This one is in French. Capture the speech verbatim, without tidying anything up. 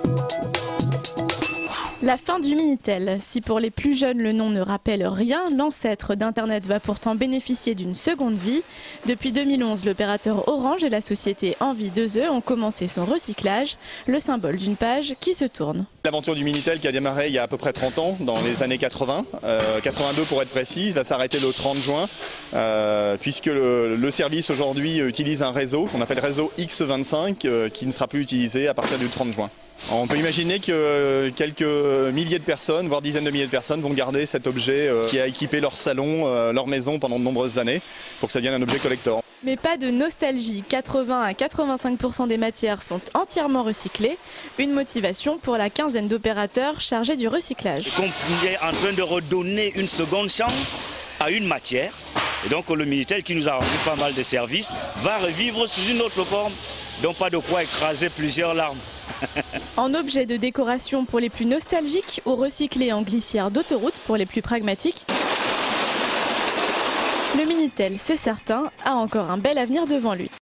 La fin du Minitel. Si pour les plus jeunes le nom ne rappelle rien, l'ancêtre d'Internet va pourtant bénéficier d'une seconde vie. Depuis deux mille onze, l'opérateur Orange et la société Envie deux E ont commencé son recyclage, le symbole d'une page qui se tourne. L'aventure du Minitel qui a démarré il y a à peu près trente ans, dans les années quatre-vingts, euh, quatre-vingt-deux pour être précise, va s'arrêter le trente juin, euh, puisque le, le service aujourd'hui utilise un réseau qu'on appelle réseau X vingt-cinq, euh, qui ne sera plus utilisé à partir du trente juin. On peut imaginer que quelques milliers de personnes, voire dizaines de milliers de personnes vont garder cet objet qui a équipé leur salon, leur maison pendant de nombreuses années pour que ça devienne un objet collector. Mais pas de nostalgie, quatre-vingts à quatre-vingt-cinq pour cent des matières sont entièrement recyclées, une motivation pour la quinzaine d'opérateurs chargés du recyclage. On est en train de redonner une seconde chance à une matière, et donc le Minitel qui nous a rendu pas mal de services va revivre sous une autre forme, donc pas de quoi écraser plusieurs larmes. En objet de décoration pour les plus nostalgiques ou recyclé en glissière d'autoroute pour les plus pragmatiques, le Minitel, c'est certain, a encore un bel avenir devant lui.